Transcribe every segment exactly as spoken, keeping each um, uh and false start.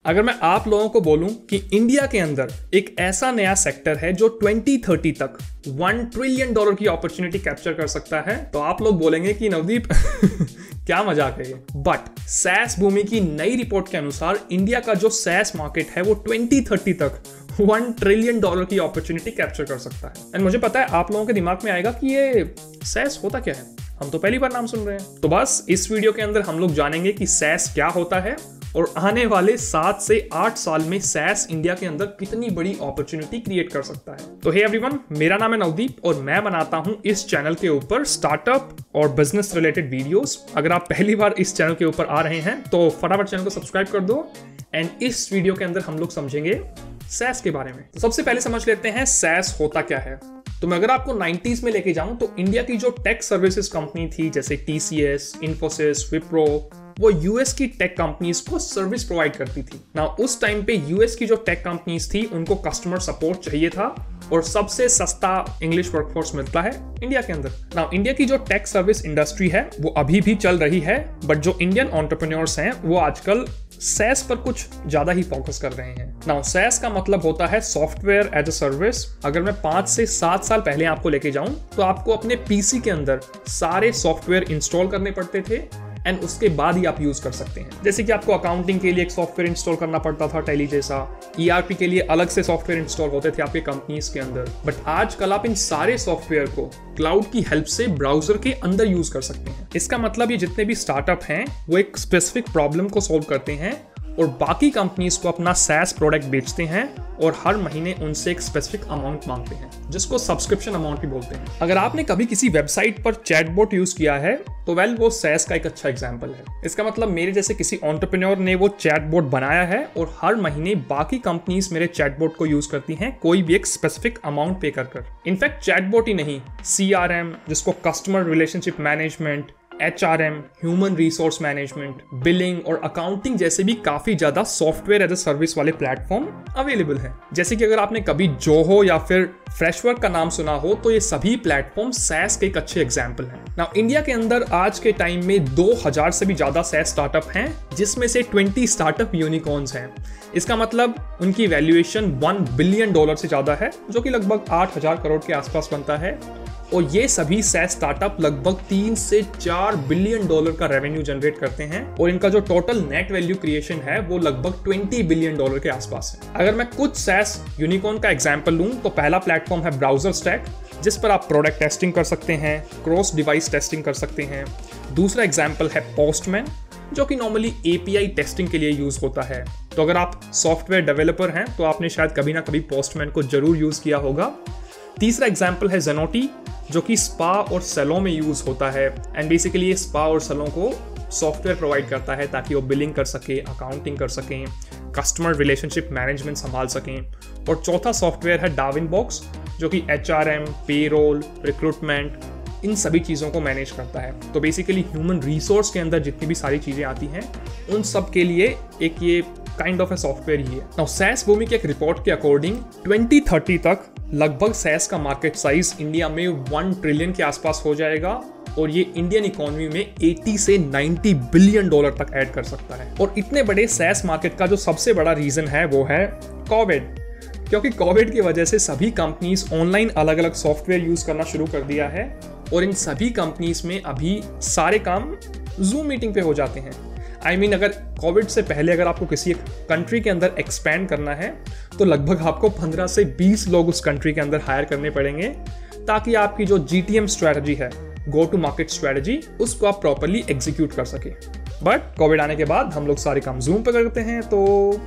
अगर मैं आप लोगों को बोलूं कि इंडिया के अंदर एक ऐसा नया सेक्टर है जो ट्वेंटी थर्टी तक वन ट्रिलियन डॉलर की अपॉर्चुनिटी कैप्चर कर सकता है, तो आप लोग बोलेंगे कि नवदीप क्या मजाक है ये। बट सैस भूमि की नई रिपोर्ट के अनुसार इंडिया का जो सैस मार्केट है वो ट्वेंटी थर्टी तक वन ट्रिलियन डॉलर की अपॉर्चुनिटी कैप्चर कर सकता है। एंड मुझे पता है आप लोगों के दिमाग में आएगा कि ये सैस होता क्या है, हम तो पहली बार नाम सुन रहे हैं। तो बस इस वीडियो के अंदर हम लोग जानेंगे कि सैस क्या होता है और आने वाले सात से आठ साल में सैस इंडिया के अंदर कितनी बड़ी अपॉर्चुनिटी क्रिएट कर सकता है। तो हे एवरीवन, मेरा नाम है नवदीप और मैं बनाता हूं इस चैनल के ऊपर स्टार्टअप और बिजनेस रिलेटेड वीडियोस। अगर आप पहली बार इस चैनल के ऊपर आ रहे हैं तो फटाफट चैनल को सब्सक्राइब कर दो। एंड इस वीडियो के अंदर हम लोग समझेंगे सैस के बारे में। तो सबसे पहले समझ लेते हैं सैस होता क्या है। तो मैं अगर आपको नाइंटीज़ में लेके जाऊं तो इंडिया की जो टेक सर्विसेज कंपनी थी जैसे टीसीएस, इन्फोसिस, विप्रो, वो यूएस की टेक कंपनीज को सर्विस प्रोवाइड करती थी ना। उस टाइम पे यूएस की जो टेक कंपनीज थी उनको कस्टमर सपोर्ट चाहिए था और सबसे सस्ता इंग्लिश वर्कफोर्स मिलता है इंडिया के अंदर ना। इंडिया की जो टेक सर्विस इंडस्ट्री है वो अभी भी चल रही है, बट जो इंडियन एंटरप्रेन्योर्स हैं वो आजकल सैस पर कुछ ज्यादा ही फोकस कर रहे हैं ना। सैस का मतलब होता है सॉफ्टवेयर एज अ सर्विस। अगर मैं पांच से सात साल पहले आपको लेके जाऊं तो आपको अपने पीसी के अंदर सारे सॉफ्टवेयर इंस्टॉल करने पड़ते थे एंड उसके बाद ही आप यूज कर सकते हैं। जैसे कि आपको अकाउंटिंग के लिए एक सॉफ्टवेयर इंस्टॉल करना पड़ता था टैली जैसा, ईआरपी के लिए अलग से सॉफ्टवेयर इंस्टॉल होते थे आपके कंपनीज के अंदर। बट आजकल आप इन सारे सॉफ्टवेयर को क्लाउड की हेल्प से ब्राउजर के अंदर यूज कर सकते हैं। इसका मतलब ये जितने भी स्टार्टअप हैं वो एक स्पेसिफिक प्रॉब्लम को सॉल्व करते हैं और बाकी कंपनीज को अपना सैस प्रोडक्ट बेचते हैं और हर महीने उनसे एक स्पेसिफिक अमाउंट मांगते हैं जिसको सब्सक्रिप्शन अमाउंट भी बोलते हैं। अगर आपने कभी किसी वेबसाइट पर चैटबॉट यूज किया है तो वेल वो सैस का एक अच्छा एग्जांपल है। इसका मतलब मेरे जैसे किसी एंटरप्रेन्योर ने वो चैटबॉट बनाया है और हर महीने बाकी कंपनीज मेरे चैटबॉट को यूज करती हैं कोई भी एक स्पेसिफिक अमाउंट पे कर कर। इनफैक्ट चैटबॉट ही नहीं, सीआरएम जिसको customer relationship management, HRM, human resource management, billing और अकाउंटिंग जैसे भी काफी ज्यादा सॉफ्टवेयर एज अ सर्विस वाले प्लेटफॉर्म अवेलेबल हैं। जैसे कि अगर आपने कभी जोहो या फिर फ्रेशवर्क का नाम सुना हो तो ये सभी प्लेटफॉर्म सैस के एक अच्छे एग्जाम्पल हैं। नाउ इंडिया के अंदर आज के टाइम में दो हज़ार से भी ज्यादा सैस स्टार्टअप हैं जिसमें से बीस स्टार्टअप यूनिकॉर्न्स हैं। इसका मतलब उनकी वैल्यूएशन वन बिलियन डॉलर से ज्यादा है जो कि लगभग आठ हज़ार करोड़ के आसपास बनता है। और ये सभी सैस स्टार्टअप लगभग तीन से चार बिलियन डॉलर का रेवेन्यू जनरेट करते हैं और इनका जो टोटल नेट वैल्यू क्रिएशन है वो लगभग बीस बिलियन डॉलर के आसपास है। अगर मैं कुछ सैस यूनिकॉर्न का एग्जांपल लूं तो पहला प्लेटफॉर्म है ब्राउजर स्टैक जिस पर आप प्रोडक्ट टेस्टिंग कर सकते हैं, क्रॉस डिवाइस टेस्टिंग कर सकते हैं। दूसरा एग्जाम्पल है पोस्टमैन जो कि नॉर्मली एपीआई टेस्टिंग के लिए यूज होता है। तो अगर आप सॉफ्टवेयर डेवलपर हैं तो आपने शायद कभी ना कभी पोस्टमैन को जरूर यूज किया होगा। तीसरा एग्जाम्पल है ज़ेनोटी जो कि स्पा और सैलून में यूज होता है एंड बेसिकली ये स्पा और सैलून को सॉफ्टवेयर प्रोवाइड करता है ताकि वो बिलिंग कर सके, अकाउंटिंग कर सकें, कस्टमर रिलेशनशिप मैनेजमेंट संभाल सकें। और चौथा सॉफ्टवेयर है डाविनबॉक्स जो कि एचआरएम, पेरोल, रिक्रूटमेंट, इन सभी चीज़ों को मैनेज करता है। तो बेसिकली ह्यूमन रिसोर्स के अंदर जितनी भी सारी चीज़ें आती हैं उन सब के लिए एक ये काइंड ऑफ ए सॉफ्टवेयर ही है। नाउ सैस भूमि के एक रिपोर्ट के अकॉर्डिंग ट्वेंटी थर्टी तक लगभग सैस का मार्केट साइज इंडिया में वन ट्रिलियन के आसपास हो जाएगा और ये इंडियन इकोनॉमी में अस्सी से नब्बे बिलियन डॉलर तक ऐड कर सकता है। और इतने बड़े सैस मार्केट का जो सबसे बड़ा रीजन है वो है कोविड, क्योंकि कोविड की वजह से सभी कंपनीज ऑनलाइन अलग अलग सॉफ्टवेयर यूज करना शुरू कर दिया है और इन सभी कंपनीज में अभी सारे काम जूम मीटिंग पे हो जाते हैं। आई I मीन mean, अगर कोविड से पहले अगर आपको किसी एक कंट्री के अंदर एक्सपैंड करना है तो लगभग आपको पंद्रह से बीस लोग उस कंट्री के अंदर हायर करने पड़ेंगे ताकि आपकी जो जीटीएम स्ट्रैटेजी है, गो टू मार्केट स्ट्रैटेजी, उसको आप प्रॉपर्ली एग्जीक्यूट कर सके। बट कोविड आने के बाद हम लोग सारे काम जूम पर करते हैं तो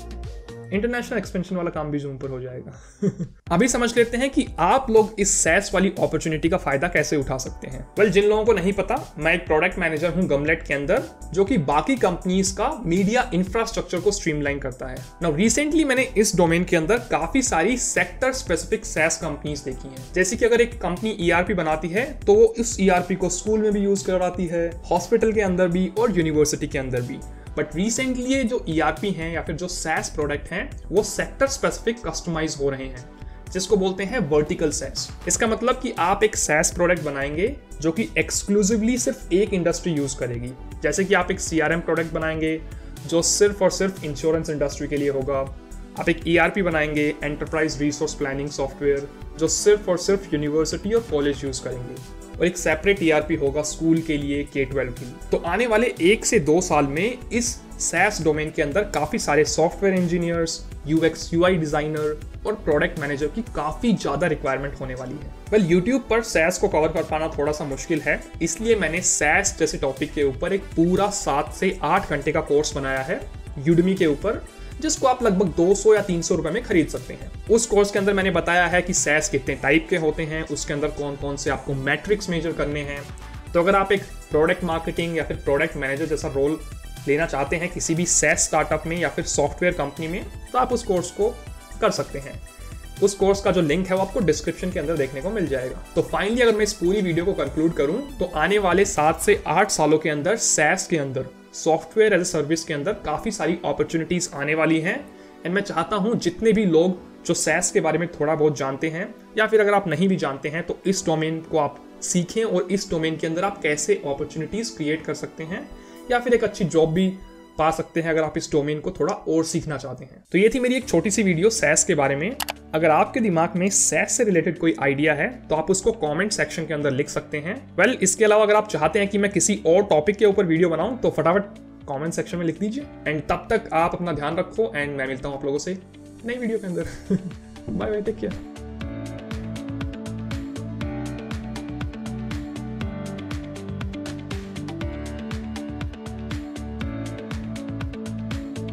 इंटरनेशनल एक्सपेंशन वाला काम भी जूम पर हो जाएगा। अभी समझ लेते हैं कि आप लोग इस सैस वाली अपॉर्चुनिटी का फायदा कैसे उठा सकते हैं। वेल well, जिन लोगों को नहीं पता, मैं एक प्रोडक्ट मैनेजर हूं गमलेट के अंदर जो कि बाकी कंपनीज का मीडिया इंफ्रास्ट्रक्चर को स्ट्रीमलाइन करता है। नाउ रिसेंटली मैंने इस डोमेन के अंदर काफी सारी सेक्टर स्पेसिफिक सैस कंपनीज देखी हैं। जैसे कि अगर एक कंपनी ईआरपी बनाती है तो वो इस ईआरपी को स्कूल में भी यूज करवाती है, हॉस्पिटल के अंदर भी और यूनिवर्सिटी के अंदर भी। बट रिसेंटली ये जो ईआरपी हैं या फिर जो सैस प्रोडक्ट हैं वो सेक्टर स्पेसिफिक कस्टमाइज हो रहे हैं जिसको बोलते हैं वर्टिकल सैस। इसका मतलब कि आप एक सैस प्रोडक्ट बनाएंगे जो कि एक्सक्लूसिवली सिर्फ एक इंडस्ट्री यूज करेगी। जैसे कि आप एक सीआरएम प्रोडक्ट बनाएंगे जो सिर्फ और सिर्फ इंश्योरेंस इंडस्ट्री के लिए होगा। आप एक ई आर पी बनाएंगे, एंटरप्राइज रिसोर्स प्लानिंग सॉफ्टवेयर, जो सिर्फ और सिर्फ यूनिवर्सिटी और कॉलेज यूज करेंगे, और एक सेपरेट ई आर पी होगा स्कूल के लिए, के ट्वेल्व के लिए। तो आने वाले एक से दो साल में इस सैस डोमेन के अंदर काफी सारे software engineers, U X U I designer और प्रोडक्ट मैनेजर की काफी ज्यादा रिक्वायरमेंट होने वाली है। वेल well, यूट्यूब पर सैस को कवर कर पाना थोड़ा सा मुश्किल है, इसलिए मैंने सैस जैसे टॉपिक के ऊपर एक पूरा सात से आठ घंटे का कोर्स बनाया है यूडमी के ऊपर, जिसको आप लगभग दो सौ या तीन सौ रुपए में खरीद सकते हैं। उस कोर्स के अंदर मैंने बताया है कि सैस कितने टाइप के होते हैं, उसके अंदर कौन कौन से आपको मैट्रिक्स मेजर करने हैं। तो अगर आप एक प्रोडक्ट मार्केटिंग या फिर प्रोडक्ट मैनेजर जैसा रोल लेना चाहते हैं किसी भी सैस स्टार्टअप में या फिर सॉफ्टवेयर कंपनी में, तो आप उस कोर्स को कर सकते हैं। उस कोर्स का जो लिंक है वो आपको डिस्क्रिप्शन के अंदर देखने को मिल जाएगा। तो फाइनली अगर मैं इस पूरी वीडियो को कंक्लूड करूं तो आने वाले सात से आठ सालों के अंदर सैस के अंदर, सॉफ्टवेयर एज ए सर्विस के अंदर काफी सारी अपॉर्चुनिटीज आने वाली हैं। एंड मैं चाहता हूं जितने भी लोग जो सैस के बारे में थोड़ा बहुत जानते हैं, या फिर अगर आप नहीं भी जानते हैं, तो इस डोमेन को आप सीखें और इस डोमेन के अंदर आप कैसे अपॉर्चुनिटीज क्रिएट कर सकते हैं या फिर एक अच्छी जॉब भी पा सकते हैं अगर आप इस डोमेन को थोड़ा और सीखना चाहते हैं। तो ये थी मेरी एक छोटी सी वीडियो सैस के बारे में। अगर आपके दिमाग में सैस से रिलेटेड कोई आइडिया है तो आप उसको कमेंट सेक्शन के अंदर लिख सकते हैं। वेल well, इसके अलावा अगर आप चाहते हैं कि मैं किसी और टॉपिक के ऊपर वीडियो बनाऊं तो फटाफट कमेंट सेक्शन में लिख दीजिए। एंड तब तक आप अपना ध्यान रखो एंड मैं मिलता हूं आप लोगों से नई वीडियो के अंदर। Bye bye, take care.